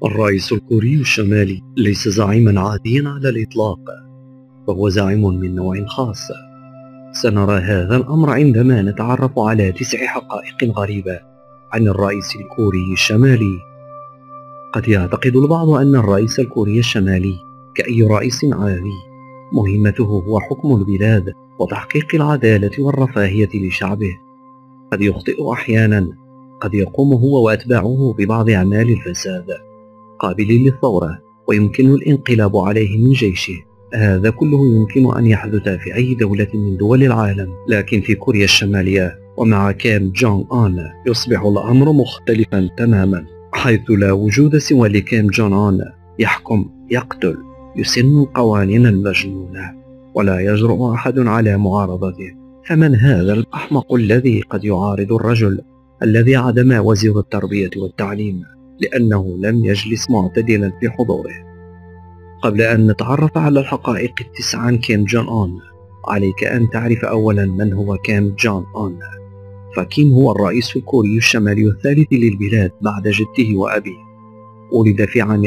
الرئيس الكوري الشمالي ليس زعيما عاديا على الإطلاق، فهو زعيم من نوع خاص. سنرى هذا الأمر عندما نتعرف على 9 حقائق غريبة عن الرئيس الكوري الشمالي. قد يعتقد البعض أن الرئيس الكوري الشمالي كأي رئيس عادي مهمته هو حكم البلاد وتحقيق العدالة والرفاهية لشعبه. قد يخطئ أحيانا، قد يقوم هو وأتباعه ببعض أعمال الفساد قابل للثورة، ويمكن الانقلاب عليه من جيشه. هذا كله يمكن أن يحدث في أي دولة من دول العالم، لكن في كوريا الشمالية ومع كيم جونغ أون يصبح الأمر مختلفا تماما، حيث لا وجود سوى لكيم جونغ أون. يحكم، يقتل، يسن القوانين المجنونة، ولا يجرؤ أحد على معارضته. فمن هذا الأحمق الذي قد يعارض الرجل الذي عدم وزير التربية والتعليم لأنه لم يجلس معتدلا في حضوره؟ قبل أن نتعرف على الحقائق ال9 عن كيم جونغ أون، عليك أن تعرف أولا من هو كيم جونغ أون. فكيم هو الرئيس الكوري الشمالي الثالث للبلاد بعد جده وأبيه. ولد في عام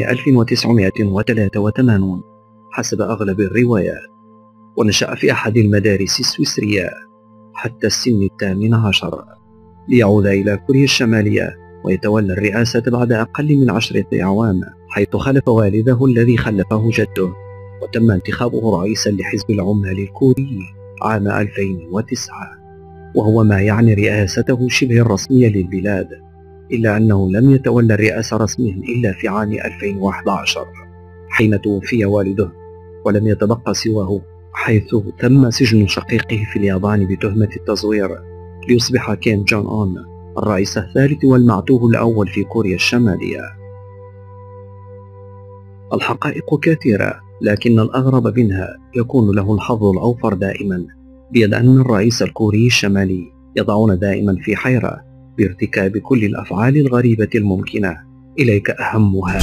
1983 حسب أغلب الروايات، ونشأ في أحد المدارس السويسرية حتى السن 18 ليعود إلى كوريا الشمالية ويتولى الرئاسة بعد أقل من 10 أعوام، حيث خلف والده الذي خلفه جده، وتم انتخابه رئيسا لحزب العمال الكوري عام 2009، وهو ما يعني رئاسته شبه الرسمية للبلاد، إلا أنه لم يتولى الرئاسة رسميا إلا في عام 2011 حين توفي والده، ولم يتبقى سواه، حيث تم سجن شقيقه في اليابان بتهمة التزوير، ليصبح كيم جونغ أون الرئيس الثالث والمعتوه الأول في كوريا الشمالية. الحقائق كثيرة، لكن الأغرب منها يكون له الحظ الأوفر دائما، بيد أن الرئيس الكوري الشمالي يضعون دائما في حيرة بارتكاب كل الأفعال الغريبة الممكنة. إليك أهمها: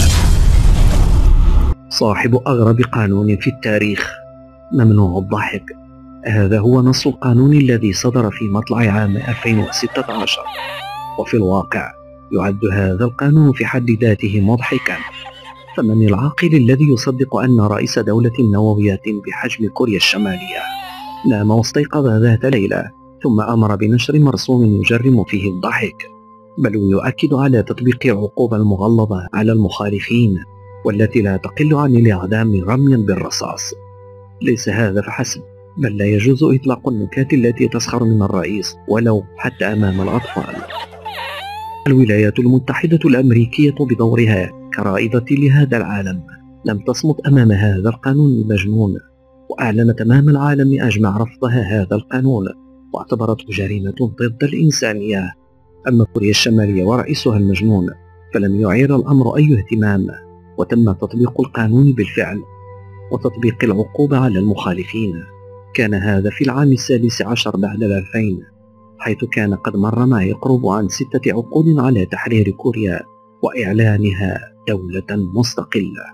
صاحب أغرب قانون في التاريخ، ممنوع الضحك. هذا هو نص القانون الذي صدر في مطلع عام 2016، وفي الواقع يعد هذا القانون في حد ذاته مضحكا. فمن العاقل الذي يصدق أن رئيس دولة نووية بحجم كوريا الشمالية نام واستيقظ ذات ليلة ثم أمر بنشر مرسوم يجرم فيه الضحك، بل ويؤكد على تطبيق العقوبة المغلظة على المخالفين، والتي لا تقل عن الإعدام رميا بالرصاص؟ ليس هذا فحسب، بل لا يجوز إطلاق النكات التي تسخر من الرئيس ولو حتى أمام الأطفال. الولايات المتحدة الأمريكية بدورها كرائدة لهذا العالم لم تصمت أمام هذا القانون المجنون، وأعلنت أمام العالم أجمع رفضها هذا القانون، واعتبرته جريمة ضد الإنسانية. أما كوريا الشمالية ورئيسها المجنون فلم يعير الأمر أي اهتمام، وتم تطبيق القانون بالفعل وتطبيق العقوبة على المخالفين. كان هذا في العام 16 بعد 2000، حيث كان قد مر ما يقرب عن 6 عقود على تحرير كوريا وإعلانها دولة مستقلة.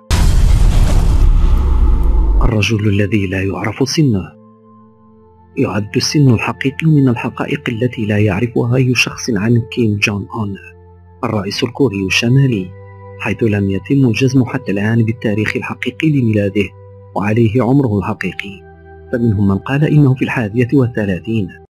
الرجل الذي لا يعرف سنه. يعد السن الحقيقي من الحقائق التي لا يعرفها أي شخص عن كيم جونغ أون الرئيس الكوري الشمالي، حيث لم يتم الجزم حتى الآن بالتاريخ الحقيقي لميلاده وعليه عمره الحقيقي. فمنهم من قال إنه في 31،